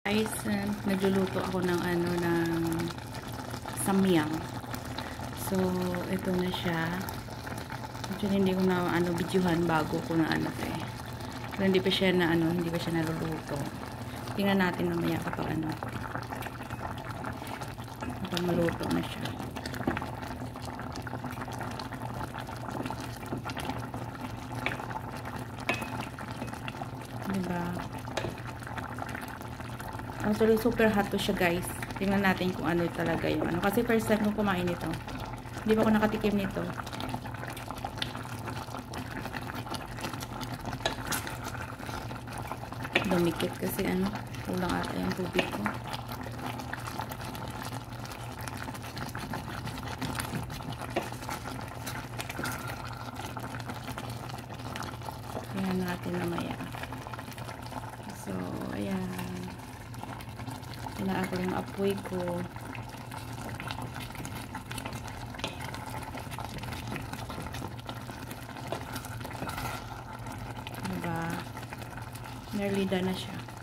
Guys, nagluluto ako ng samyang. So, ito na siya. Actually, hindi ko na videohan bago ko na Pero hindi pa siya hindi pa siya naluluto. Tingnan natin mamaya kapag kapag maluto na siya. Diba? Actually, super hot to siya, guys. Tingnan natin kung ano talaga yung Kasi first time ko kumain nito. Hindi pa ako nakatikim nito. Dumikit kasi kulang ata yung tubig ko. Tingnan natin mamaya. So, ayan. Ina ako yung apoy ko. Diba? Nearly done na siya.